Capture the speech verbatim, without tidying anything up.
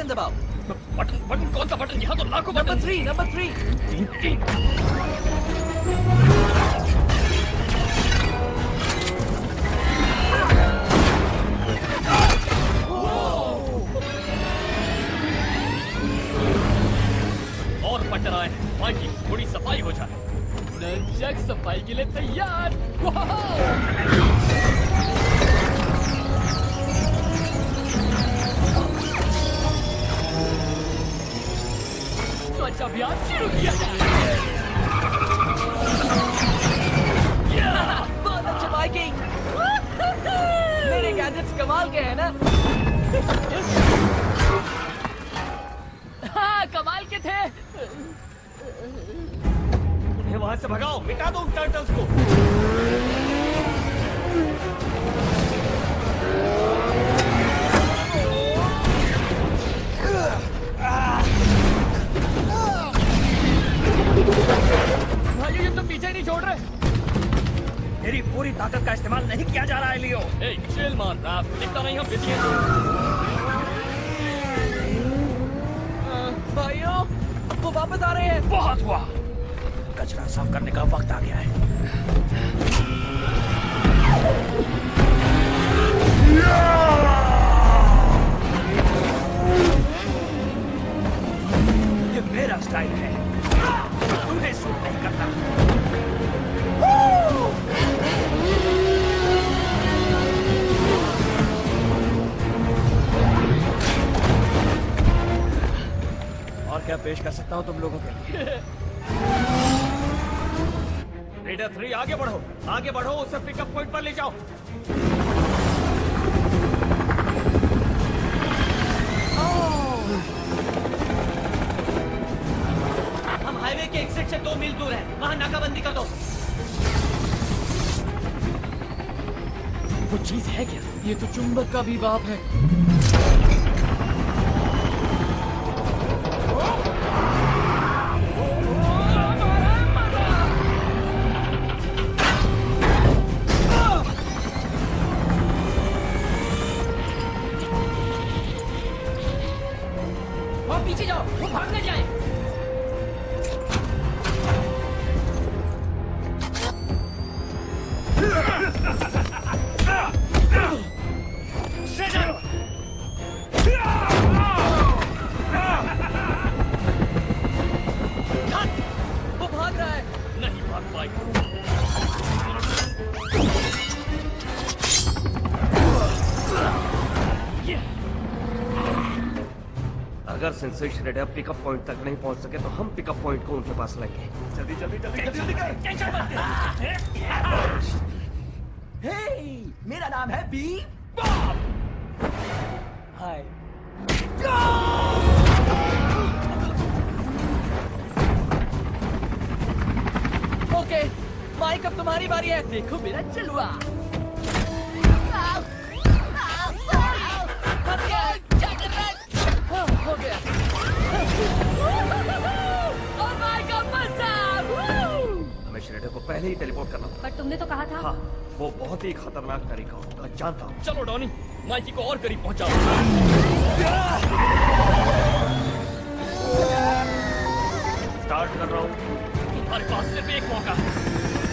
Button दबाओ। Button button कौन सा बटन? यहाँ तो लाखों button. Number three number three. तीन तीन। और बटन आए माइकी, थोड़ी सफाई हो जाए। नंचक सफाई के लिए तैयार। स्वच्छ अभियान शुरू किया जाए। बहुत अच्छा माइकी। मेरे गैजेट्स कमाल के हैं ना? हाँ, कमाल के थे। उन्हें वहां से भगाओ, मिटा दो उन टर्टल्स को। भाई ये तो पीछे नहीं छोड़ रहे। तेरी पूरी ताकत का इस्तेमाल नहीं किया जा रहा है लियो। ए, चिल मान रहा, दिखता नहीं हम बिजी हैं। भाइयों, वो वापस आ रहे हैं। बहुत हुआ, कचरा साफ करने का वक्त आ गया है। ये मेरा स्टाइल है, तुम्हें सूट नहीं करता। और क्या पेश कर सकता हूँ तुम लोगों के लिए? रेडर थ्री आगे बढ़ो, आगे बढ़ो, उसे पिकअप पॉइंट पर ले जाओ। हम हाईवे के एग्जिट से दो मील दूर हैं, वहां नाकाबंदी कर दो। वो चीज है क्या? ये तो चुंबक का भी बाप है। पीछे जाओ, वो भाग न जाए। वो भाग रहा है। नहीं भाग पाएगा। अगर सेंसर श्रेडर पिकअप पॉइंट तक नहीं पहुंच सके तो हम पिकअप पॉइंट को उनके पास लाएंगे। जल्दी जल्दी जल्दी जल्दी कर। टेंशन मत ले। हे, मेरा नाम है B Bob. Hi. Okay, Mike अब तुम्हारी बारी है। देखो मेरा चलुआ। हो गया। हमें श्रेडर को पहले ही टेलीपोर्ट करना था। पर तुमने तो कहा था। हाँ, वो बहुत ही खतरनाक तरीका होगा, जानता हूँ। चलो डॉनी, माइकी को और करीब पहुंचाओ। स्टार्ट कर रहा हूँ। तुम्हारे पास सिर्फ एक मौका।